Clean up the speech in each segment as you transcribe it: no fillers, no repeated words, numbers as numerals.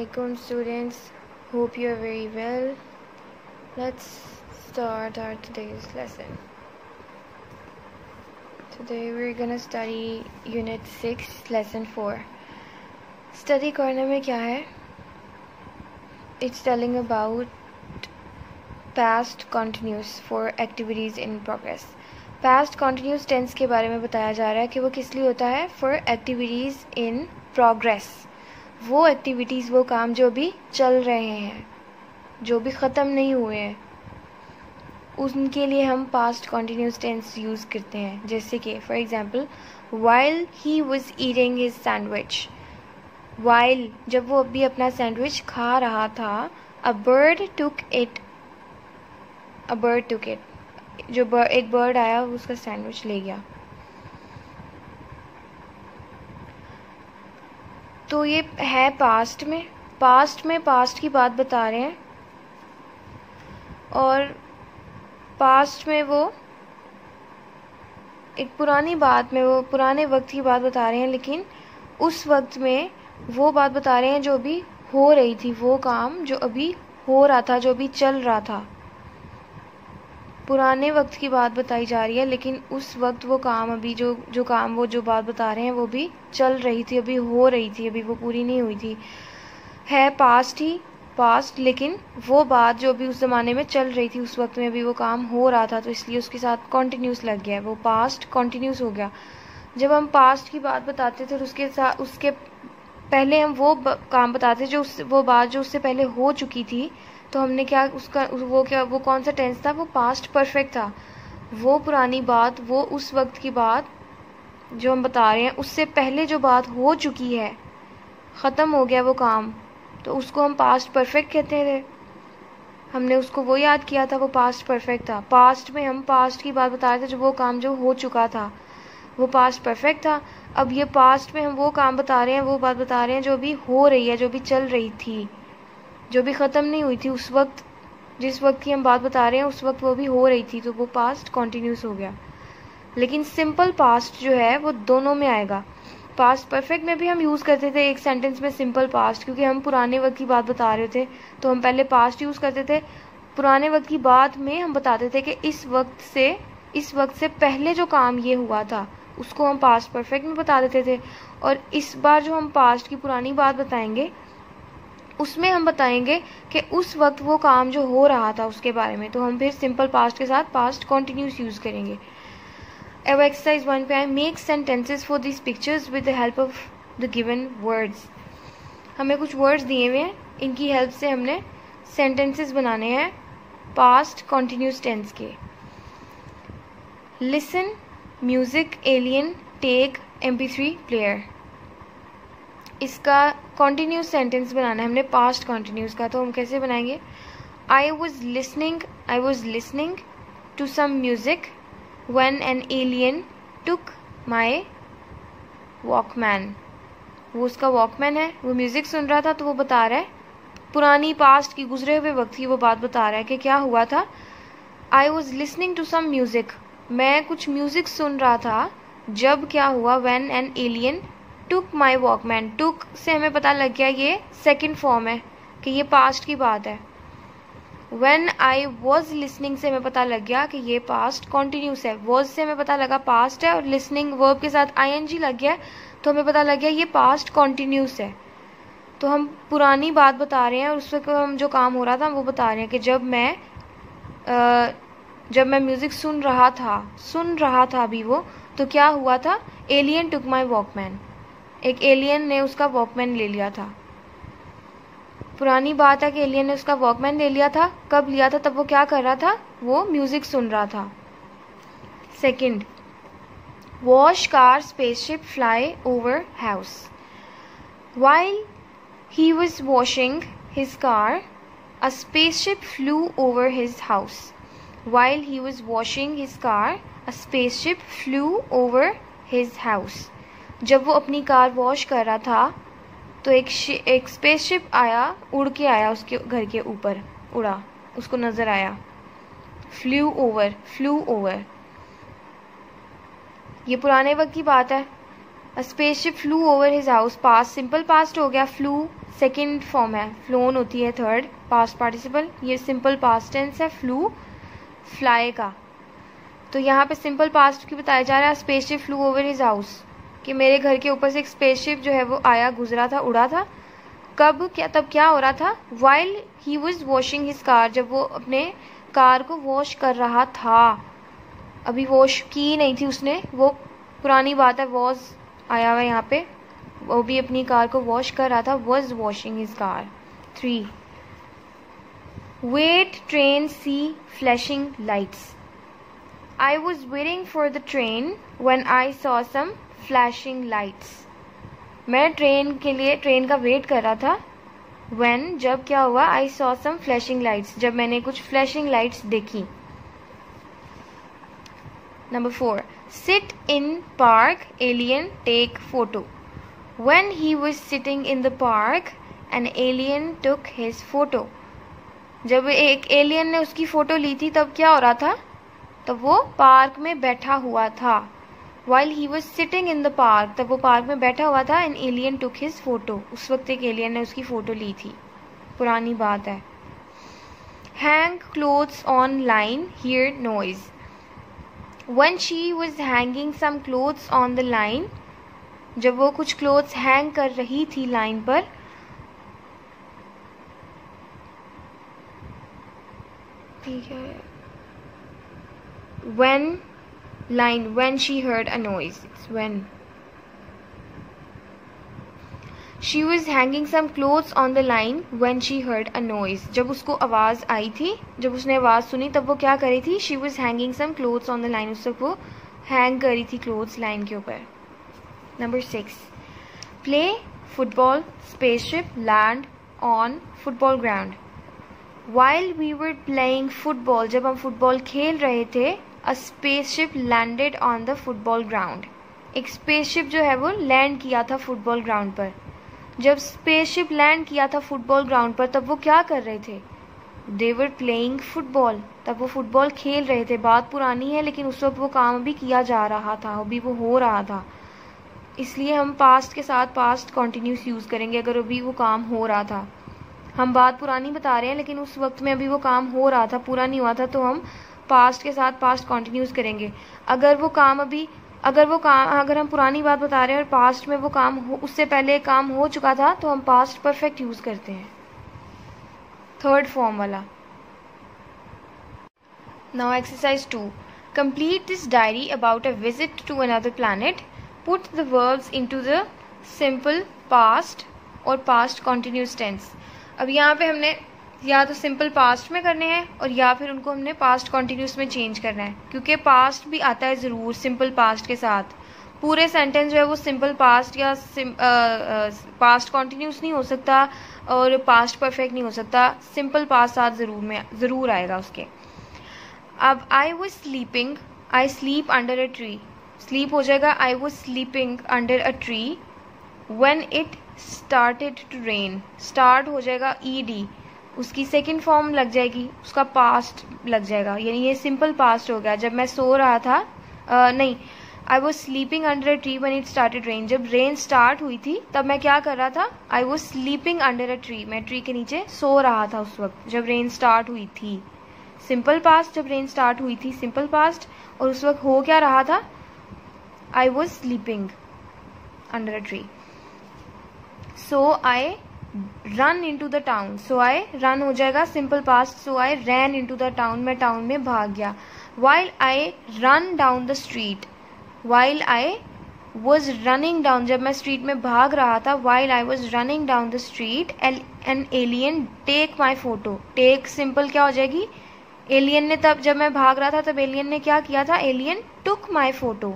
Assalamualaikum students, hope you are very well. Let's start our today's lesson. Today we're gonna study Unit 6, Lesson 4. Study corner में क्या है? It's telling about past continuous for activities in progress. Past continuous tense के बारे में बताया जा रहा है कि वो किस लिए होता है? For activities in progress. वो एक्टिविटीज़, वो काम जो अभी चल रहे हैं, जो भी ख़त्म नहीं हुए हैं, उनके लिए हम पास्ट कॉन्टीन्यूस टेंस यूज़ करते हैं. जैसे कि for example, while he was eating his sandwich. While, जब वो अभी अपना सैंडविच खा रहा था, अ बर्ड टुक इट. जो एक बर्ड आया, उसका सैंडविच ले गया. तो ये है पास्ट में पास्ट की बात बता रहे हैं, और पास्ट में वो एक पुरानी बात में, वो पुराने वक्त की बात बता रहे हैं, लेकिन उस वक्त में वो बात बता रहे हैं जो अभी हो रही थी, वो काम जो अभी हो रहा था, जो अभी चल रहा था. पुराने वक्त की बात बताई जा रही है, लेकिन उस वक्त वो काम अभी जो काम वो जो बात बता रहे हैं वो भी चल रही थी, अभी हो रही थी, अभी वो पूरी नहीं हुई थी. है पास्ट, लेकिन वो बात जो अभी उस ज़माने में चल रही थी, उस वक्त में अभी वो काम हो रहा था, तो इसलिए उसके साथ कॉन्टीन्यूस लग गया है, वो पास्ट कॉन्टीन्यूस हो गया. जब हम पास्ट की बात बताते थे, तो उसके पहले हम वो काम बताते जो वो बात जो उससे पहले हो चुकी थी, तो हमने वो कौन सा टेंस था? वो पास्ट परफेक्ट था. वो पुरानी बात, वो उस वक्त की बात जो हम बता रहे हैं, उससे पहले जो बात हो चुकी है, ख़त्म हो गया वो काम, तो उसको हम पास्ट परफेक्ट कहते थे. हमने उसको वो याद किया था, वो पास्ट परफेक्ट था. पास्ट में हम पास्ट की बात बता रहे थे, जो वो काम जो हो चुका था, वो पास्ट परफेक्ट था. अब ये पास्ट में हम वो काम बता रहे हैं, वो बात बता रहे हैं जो अभी हो रही है, जो अभी चल रही थी, जो भी ख़त्म नहीं हुई थी. उस वक्त, जिस वक्त की हम बात बता रहे हैं, उस वक्त वो भी हो रही थी, तो वो पास्ट कॉन्टीन्यूस हो गया. लेकिन सिंपल पास्ट जो है वो दोनों में आएगा. पास्ट परफेक्ट में भी हम यूज़ करते थे एक सेंटेंस में सिंपल पास्ट, क्योंकि हम पुराने वक्त की बात बता रहे थे, तो हम पहले पास्ट यूज़ करते थे. पुराने वक्त की बात में हम बताते थे कि इस वक्त से पहले जो काम ये हुआ था, उसको हम पास्ट परफेक्ट में बता देते थे. और इस बार जो हम पास्ट की पुरानी बात बताएंगे, उसमें हम बताएंगे कि उस वक्त वो काम जो हो रहा था उसके बारे में, तो हम फिर सिंपल पास्ट के साथ पास्ट कॉन्टीन्यूस यूज़ करेंगे. अब एक्सरसाइज 1 पे आए. Make sentences for this pictures with the help of the given words. हमें कुछ वर्ड्स दिए हुए हैं, इनकी हेल्प से हमने सेंटेंसेस बनाने हैं पास्ट कॉन्टीन्यूस टेंस के. Listen, music, alien, take, MP3 player. इसका कॉन्टीन्यूस सेंटेंस बनाना है हमने पास्ट कॉन्टीन्यूस का, तो हम कैसे बनाएंगे? I was listening to some music when an alien took my walkman. वो उसका वॉकमैन है, वो म्यूजिक सुन रहा था, तो वो बता रहा है, पुरानी पास्ट की, गुजरे हुए वक्त की वो बात बता रहा है कि क्या हुआ था. I was listening to some music, मैं कुछ म्यूजिक सुन रहा था, जब क्या हुआ? When an alien took my walkman. Took से हमें पता लग गया ये सेकेंड फॉर्म है, कि ये पास्ट की बात है. व्हेन आई वॉज लिसनिंग से हमें पता लग गया कि ये पास्ट कॉन्टीन्यूस है. वॉज से हमें पता लगा पास्ट है, और लिसनिंग वर्ब के साथ ING लग गया, तो हमें पता लग गया ये पास्ट कॉन्टीन्यूस है. तो हम पुरानी बात बता रहे हैं, और उसमें हम जो काम हो रहा था वो बता रहे हैं कि जब मैं म्यूजिक सुन रहा था अभी वो, तो क्या हुआ था? Alien took my walkman. एक एलियन ने उसका वॉकमैन ले लिया था. पुरानी बात है कि एलियन ने उसका वॉकमैन ले लिया था. कब लिया था? तब वो क्या कर रहा था? वो म्यूजिक सुन रहा था. Second, wash car spaceship fly over house. While he was washing his car, a spaceship flew over his house. While he was washing his car, a spaceship flew over his house. जब वो अपनी car wash कर रहा था, तो एक spaceship आया, उड़ के आया, उसके घर के ऊपर उड़ा, उसको नज़र आया. Flew over. ये पुराने वक्त की बात है. A spaceship flew over his house. Past simple past हो गया. फ्लू सेकंड फॉर्म है, फ्लोन होती है थर्ड पास्ट पार्टिसिपल, ये सिंपल पास्ट टेंस है फ्लू फ्लाई का। तो यहाँ पे सिंपल पास्ट की बताया जा रहा है spaceship flew over his house, कि मेरे घर के ऊपर से एक स्पेसशिप जो है वो आया, गुजरा था, उड़ा था। कब, क्या, तब क्या हो रहा था? While he was washing his car, जब वो अपने कार को वॉश कर रहा था। अभी वॉश की नहीं थी उसने, वो पुरानी बात है, वॉज आया हुआ यहाँ पे, वो भी अपनी कार को वॉश कर रहा था, was washing his car. 3 wait train see flashing lights, I was waiting for the train when I saw some flashing lights, मैं ट्रेन के लिए ट्रेन का वेट कर रहा था। व्हेन, जब क्या हुआ? I saw some flashing lights, जब मैंने कुछ फ्लैशिंग लाइट्स देखी। Number 4 sit in park alien take photo, when he was sitting in the park an alien took his photo, जब एक एलियन ने उसकी फोटो ली थी तब क्या हो रहा था? तब वो पार्क में बैठा हुआ था। While he was sitting in the park, तब वो पार्क में बैठा हुआ था। An alien took his photo, उस वक्त एक एलियन ने उसकी फोटो ली थी, पुरानी बात है। Hang clothes on line, hear noise, when she was hanging some clothes on the line, जब वो कुछ क्लोथ्स हैंग कर रही थी लाइन पर, ठीक है, when she heard a noise, it's when she was hanging some clothes on the line when she heard a noise, जब उसको आवाज़ आई थी, जब उसने आवाज़ सुनी तब वो क्या करी थी? she was hanging some clothes on the line, उस वक्त वो हैंग करी थी क्लोथ्स लाइन के ऊपर। Number 6 play football spaceship land on football ground, while we were playing football, जब हम फुटबॉल खेल रहे थे, a spaceship landed on the football ground, एक स्पेसशिप जो है वो लैंड किया था फुटबॉल ग्राउंड पर। जब स्पेसशिप लैंड किया था फुटबॉल ग्राउंड पर तब वो क्या कर रहे थे? they were playing football, तब वो फुटबॉल खेल रहे थे। बात पुरानी है लेकिन उस वक्त वो काम अभी किया जा रहा था, अभी वो हो रहा था, इसलिए हम पास्ट के साथ पास्ट कॉन्टिन्यूस यूज़ करेंगे अगर अभी वो काम हो रहा था। हम बात पुरानी बता रहे हैं लेकिन उस वक्त में अभी वो काम हो रहा था, पूरा नहीं हुआ था, तो हम पास्ट के साथ पास्ट कॉन्टिन्यूस करेंगे। अगर हम पुरानी बात बता रहे हैं और पास्ट में वो काम हो, उससे पहले काम हो चुका था, तो हम पास्ट परफेक्ट यूज़ करते हैं, थर्ड फॉर्म वाला। Now exercise 2 complete this diary about a visit to another planet, put the verbs into the simple past और पास्ट कॉन्टिन्यूस टेंस। अब यहाँ पे हमने या तो सिंपल पास्ट में करने हैं और या फिर उनको हमने पास्ट कॉन्टिन्यूस में चेंज करना है, क्योंकि पास्ट भी आता है ज़रूर सिंपल पास्ट के साथ। पूरे सेंटेंस जो है वो सिंपल पास्ट या पास्ट कॉन्टिन्यूस नहीं हो सकता और पास्ट परफेक्ट नहीं हो सकता, सिंपल पास्ट साथ ज़रूर आएगा उसके। अब I was sleeping, I sleep under a tree, sleep हो जाएगा I was sleeping under a tree when it started to rain, start हो जाएगा ईडी, उसकी सेकंड फॉर्म लग जाएगी, उसका पास्ट लग जाएगा, यानी ये सिंपल पास्ट हो गया। जब मैं सो रहा था, नहीं, I was sleeping under a tree when it started rain, जब रेन स्टार्ट हुई थी तब मैं क्या कर रहा था? I was sleeping under a tree, मैं ट्री के नीचे सो रहा था उस वक्त जब रेन स्टार्ट हुई थी। सिंपल पास्ट, जब रेन स्टार्ट हुई थी सिंपल पास्ट, और उस वक्त हो क्या रहा था? I was sleeping under a tree. So I run into the town, so I run हो जाएगा simple past, so I ran into the town, मैं टाउन में भाग गया। While I run down the street, while I was running down, जब मैं street में भाग रहा था, while I was running down the street an alien take my photo, take simple क्या हो जाएगी? एलियन ने, तब जब मैं भाग रहा था तब एलियन ने क्या किया था? Alien took my photo.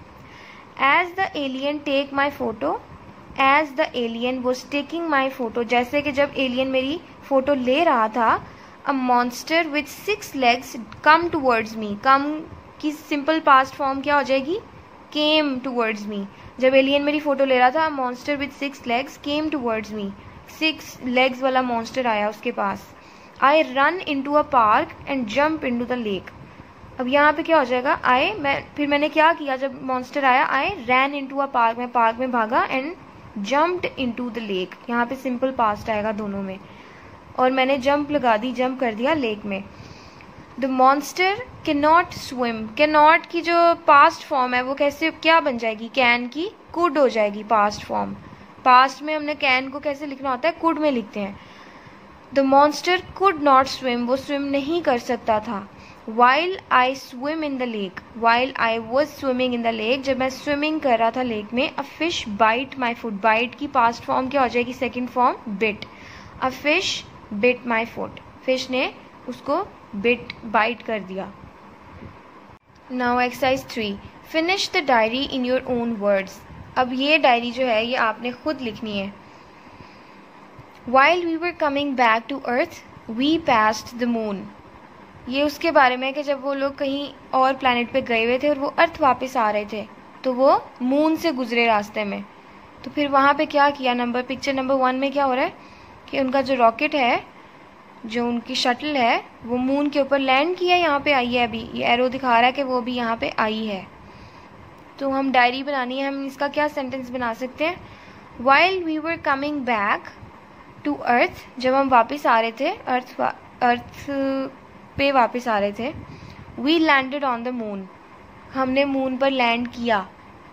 As the alien take my photo, as the alien was taking my photo, जैसे कि जब एलियन मेरी फोटो ले रहा था। A monster with 6 legs come towards me, come की सिंपल पास्ट फॉर्म क्या हो जाएगी? केम टूवर्ड्स मी, जब एलियन मेरी फोटो ले रहा था, monster with 6 legs came towards me, 6 legs वाला मॉन्स्टर आया उसके पास। I run into a park and jump into the lake, अब यहाँ पे क्या हो जाएगा? फिर मैंने क्या किया जब मॉन्स्टर आया? I ran into a park, मैं पार्क में भागा, and jumped into the lake, यहाँ पे सिंपल पास्ट आएगा दोनों में, और मैंने जंप लगा दी, जंप कर दिया लेक में। The monster can not swim, can not की जो पास्ट फॉर्म है वो कैसे क्या बन जाएगी, कैन की कुड हो जाएगी पास्ट फॉर्म। पास्ट में हमने कैन को कैसे लिखना होता है, कुड में लिखते हैं। The monster could not swim, वो स्विम नहीं कर सकता था। While I swim in the lake, while I was swimming in the lake, जब मैं स्विमिंग कर रहा था लेक में। A fish bite my foot, bite की पास्ट फॉर्म क्या हो जाएगी, second form bit. A fish bit my foot, fish ने उसको बिट बाइट कर दिया। Now exercise 3, finish the diary in your own words. अब ये डायरी जो है ये आपने खुद लिखनी है। While we were coming back to Earth, we passed the moon. ये उसके बारे में है कि जब वो लोग कहीं और प्लैनेट पे गए हुए थे और वो अर्थ वापस आ रहे थे तो वो मून से गुजरे रास्ते में। तो फिर वहाँ पे क्या किया, पिक्चर नंबर 1 में क्या हो रहा है कि उनका जो रॉकेट है, जो उनकी शटल है, वो मून के ऊपर लैंड किया, यहाँ पे आई है। अभी ये एरो दिखा रहा है कि वो भी यहाँ पे आई है। तो हम डायरी बनानी है, हम इसका क्या सेंटेंस बना सकते हैं, While we were coming back to Earth, जब हम वापस आ रहे थे, अर्थ पे वापस आ रहे थे। We landed on the moon, हमने मून पर लैंड किया।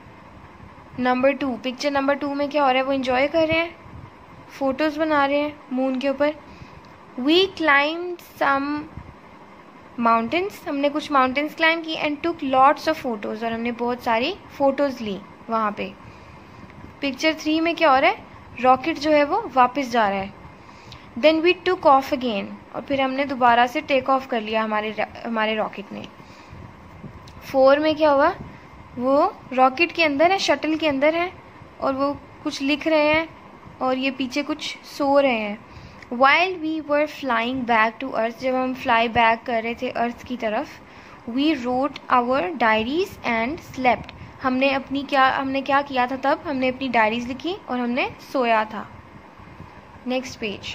नंबर 2, पिक्चर नंबर 2 में क्या हो रहा है, वो एंजॉय कर रहे हैं, फोटोज बना रहे हैं मून के ऊपर। We climbed some mountains, हमने कुछ माउंटेन्स क्लाइम की। And took lots of photos, और हमने बहुत सारी फोटोज ली वहाँ पे। पिक्चर 3 में क्या हो रहा है, रॉकेट जो है वो वापस जा रहा है। Then we took off again, और फिर हमने दोबारा से टेक ऑफ कर लिया हमारे रॉकेट ने। 4 में क्या हुआ, वो रॉकेट के अंदर है, शटल के अंदर है, और वो कुछ लिख रहे हैं और ये पीछे कुछ सो रहे हैं। While we were flying back to Earth, जब हम फ्लाई बैक कर रहे थे अर्थ की तरफ, we wrote our diaries and slept, हमने क्या किया था तब, हमने अपनी डायरीज लिखी और हमने सोया था। नेक्स्ट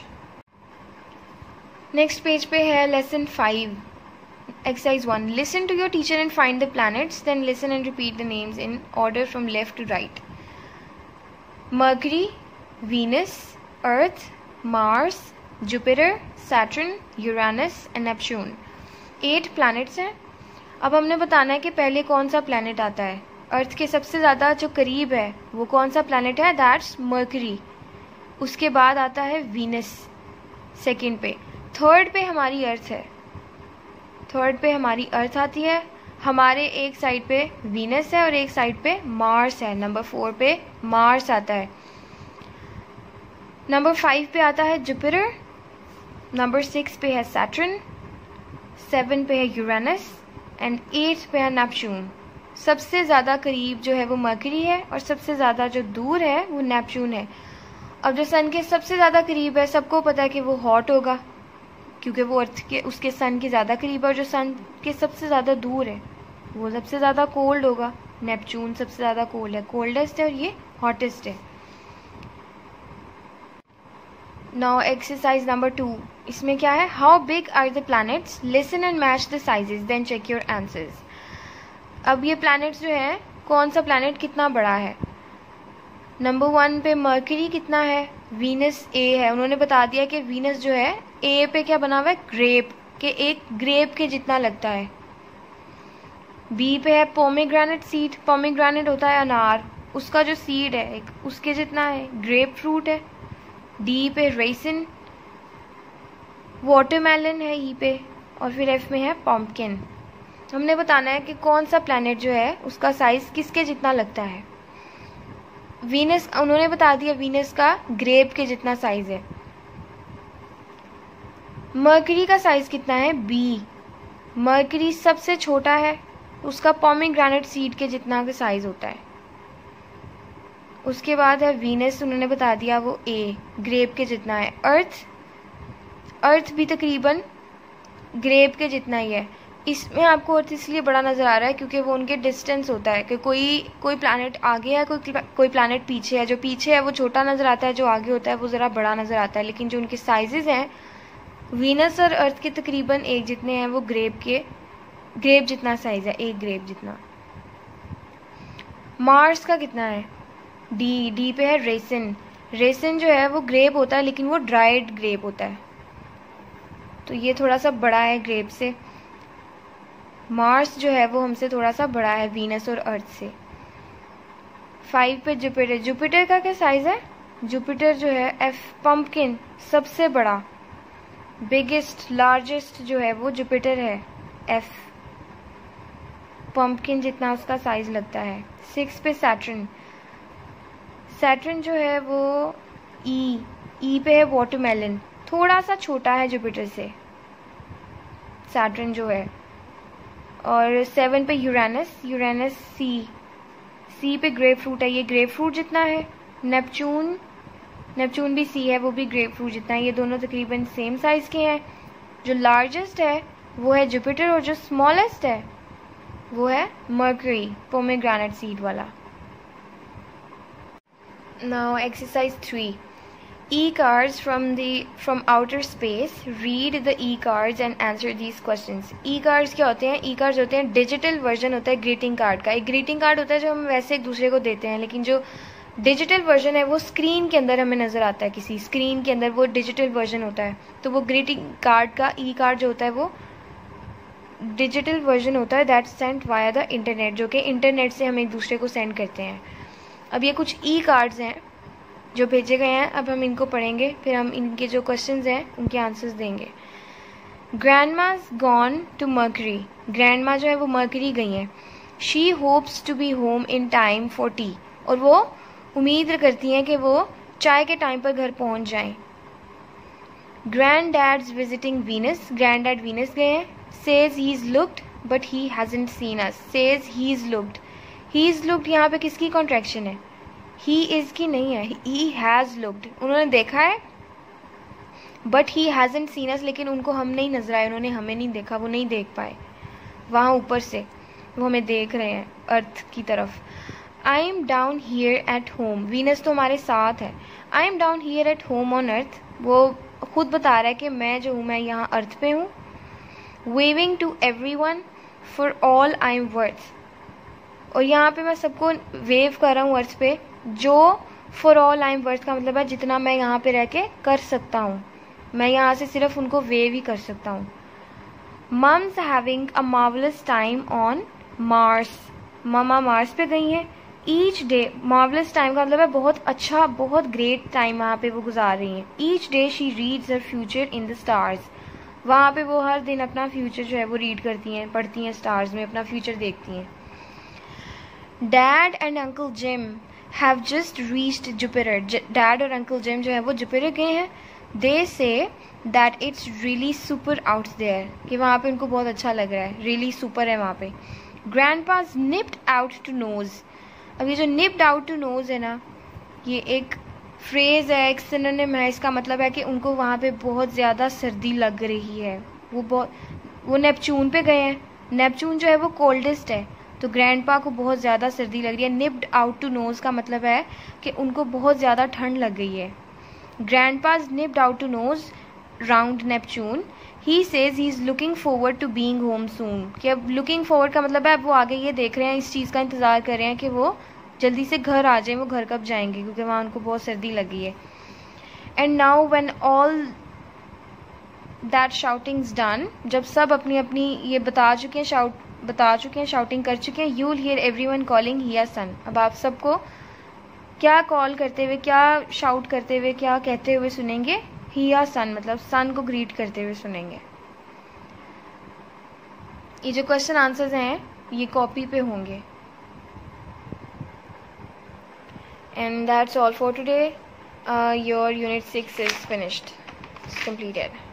पेज पे है lesson 5, exercise 1, listen to your teacher and find the planets, then listen and repeat the names in order from left to right. Mercury, Venus, Earth, Mars, Jupiter, Saturn, Uranus and Neptune. 8 planets हैं। अब हमने बताना है कि पहले कौन सा planet आता है। अर्थ के सबसे ज़्यादा जो करीब है वो कौन सा प्लैनेट है, दैट्स मर्करी। उसके बाद आता है वीनस सेकंड पे। थर्ड पे हमारी अर्थ है, थर्ड पे हमारी अर्थ आती है। हमारे एक साइड पे वीनस है और एक साइड पे मार्स है। नंबर 4 पे मार्स आता है। नंबर 5 पे आता है जुपिटर। नंबर 6 पे है सैटर्न। 7 पे है यूरेनस एंड 8 पे है नेपच्यून। सबसे ज़्यादा करीब जो है वो मर्करी है और सबसे ज़्यादा जो दूर है वो नेपच्यून है। अब जो सन के सबसे ज़्यादा करीब है, सबको पता है कि वो हॉट होगा क्योंकि वो अर्थ के उसके सन के ज़्यादा करीब है, और जो सन के सबसे ज़्यादा दूर है वो सबसे ज़्यादा कोल्ड होगा। नेपच्यून सबसे ज़्यादा कोल्ड है, कोल्डेस्ट है, और ये हॉटेस्ट है। नाउ एक्सरसाइज नंबर 2, इसमें क्या है, how big are the planets, listen and match the sizes then check your answers. अब ये प्लैनेट्स जो है, कौन सा प्लैनेट कितना बड़ा है। नंबर 1 पे मर्करी कितना है, वीनस ए है। उन्होंने बता दिया कि वीनस जो है ए पे क्या बना हुआ है, ग्रेप के, एक ग्रेप के जितना लगता है। बी पे है पोमीग्रेनेट सीड, पोमीग्रेनेट होता है अनार, उसका जो सीड है एक उसके जितना है। ग्रेप फ्रूट है। डी पे रेसिन, वाटरमेलन है ई पे, और फिर एफ में है पम्पकिन। हमने बताना है कि कौन सा प्लैनेट जो है उसका साइज किसके जितना लगता है। वीनस, उन्होंने बता दिया वीनस का ग्रेप के जितना साइज है। मर्करी का साइज कितना है, बी। मर्करी सबसे छोटा है, उसका पोमीग्रेनेट सीड के जितना का साइज होता है। उसके बाद है वीनस, उन्होंने बता दिया वो ए, ग्रेप के जितना है। अर्थ भी तकरीबन ग्रेप के जितना ही है। इसमें आपको अर्थ इसलिए बड़ा नज़र आ रहा है क्योंकि वो उनके डिस्टेंस होता है कि कोई प्लैनेट आगे है, कोई प्लैनेट पीछे है। जो पीछे है वो छोटा नज़र आता है, जो आगे होता है वो ज़रा बड़ा नज़र आता है। लेकिन जो उनके साइजेस हैं वीनस और अर्थ के तकरीबन एक जितने हैं, वो ग्रेप जितना साइज है, एक ग्रेप जितना। मार्स का कितना है, डी पे है रेसिन। रेसिन जो है वो ग्रेप होता है, लेकिन वो ड्राइड ग्रेप होता है, तो ये थोड़ा सा बड़ा है ग्रेप से। मार्स जो है वो हमसे थोड़ा सा बड़ा है, वीनस और अर्थ से। 5 पे जुपिटर। जुपिटर का क्या साइज है? जुपिटर जो है एफ, पंपकिन सबसे बड़ा, बिगेस्ट लार्जेस्ट जो है वो जुपिटर है, एफ, पंपकिन जितना उसका साइज लगता है। 6 पे सैटर्न। सैटर्न जो है वो ई पे है वाटरमेलन, थोड़ा सा छोटा है जुपिटर से सैटर्न जो है। और 7 पे यूरेनस। यूरेनस सी पे ग्रेप फ्रूट है, ये ग्रेप फ्रूट जितना है। नेपच्यून भी सी है, वो भी ग्रेप फ्रूट जितना है। ये दोनों तकरीबन सेम साइज के हैं। जो लार्जेस्ट है वो है जुपिटर, और जो स्मॉलेस्ट है वो है मर्क्यूरी, पोमेग्रेनेट सीड वाला। Now exercise 3। E-cards from outer space. Read the E-cards and answer these questions. E-cards क्या होते हैं? E-cards होते हैं डिजिटल वर्जन होता है ग्रीटिंग कार्ड का। एक ग्रीटिंग कार्ड होता है जो हम वैसे एक दूसरे को देते हैं, लेकिन जो डिजिटल वर्जन है वो स्क्रीन के अंदर हमें नजर आता है, किसी स्क्रीन के अंदर वो डिजिटल वर्जन होता है। तो वो ग्रीटिंग कार्ड का E-कार्ड जो होता है वो डिजिटल वर्जन होता है, that sent via the internet, जो कि इंटरनेट से हम एक दूसरे को सेंड करते हैं। अब ये कुछ E-कार्ड्स हैं जो भेजे गए हैं, अब हम इनको पढ़ेंगे, फिर हम इनके जो क्वेश्चंस हैं उनके आंसर्स देंगे। Grandma's gone to Mercury. Grandma जो है वो मर्करी गई हैं। She hopes to be home in time for tea, और वो उम्मीद करती हैं कि वो चाय के टाइम पर घर पहुंच जाएं। Granddad's visiting Venus. Granddad Venus गए हैं। Says he is looked but he hasn't seen us. Says he is looked. He is looked यहाँ पे किसकी कॉन्ट्रैक्शन है? ही इज की नहीं है, ही हैज लुक्ड, उन्होंने देखा है, but he hasn't seen us, लेकिन उनको हम नहीं नजर आए, उन्होंने हमें नहीं देखा, वो नहीं देख पाए वहाँ ऊपर से, वो हमें देख रहे हैं अर्थ की तरफ। I am down here at home. Venus तो हमारे साथ है। I am down here at home on Earth, वो खुद बता रहा है कि मैं जो हूँ मैं यहाँ अर्थ पे हूँ। Waving to everyone for all I am worth, और यहाँ पे मैं सबको वेव कर रहा हूँ अर्थ पे, जो for all I am worth का मतलब है जितना मैं यहाँ पे रह के कर सकता हूँ, मैं यहाँ से सिर्फ उनको वेव ही कर सकता हूँ। Mum's having a marvellous time on Mars. Mama Mars पे गई हैं। ईच डे, मार्वलस टाइम का मतलब है बहुत अच्छा, बहुत ग्रेट टाइम वहाँ पे वो गुजार रही हैं। Each day she reads her future in the stars. वहाँ पे वो हर दिन अपना फ्यूचर जो है वो रीड करती हैं, पढ़ती हैं, स्टार्स में अपना फ्यूचर देखती हैं। Dad and uncle Jim have just reached Jupiter. Dad और अंकल जिम जो है वो जुपिटर गए हैं। They say that it's really super out there, कि वहाँ पे उनको बहुत अच्छा लग रहा है, रियली सुपर है वहाँ पे। Grandpa's nipped out to nose. अब ये जो निप्ड आउट टू नोज है ना, ये एक फ्रेज है, एक सिनोनिम है, इसका मतलब है कि उनको वहाँ पे बहुत ज़्यादा सर्दी लग रही है। वो नेपच्यून पे गए हैं। नेपच्यून जो है वो कोल्डेस्ट है, तो ग्रैंडपा को बहुत ज़्यादा सर्दी लग रही है। निप्ड आउट टू नोज का मतलब है कि उनको बहुत ज़्यादा ठंड लग गई है। Grandpa's nipped out to nose round Neptune. He says he is looking forward to being home soon, कि अब लुकिंग फॉरवर्ड का मतलब है वो आगे ये देख रहे हैं, इस चीज़ का इंतज़ार कर रहे हैं कि वो जल्दी से घर आ जाएं, वो घर कब जाएंगे, क्योंकि वहाँ उनको बहुत सर्दी लगी है। And now when all that shouting's done, जब सब अपनी अपनी ये बता चुके हैं, शाउटिंग कर चुके हैं, you will hear everyone calling hiya sun. अब आप सबको क्या कॉल करते हुए, क्या शाउट करते हुए, क्या कहते हुए सुनेंगे? हिया सन, मतलब सन को ग्रीट करते हुए सुनेंगे। ये जो क्वेश्चन आंसर्स हैं ये कॉपी पे होंगे। And that's all for today. Your unit 6 is finished. It's completed.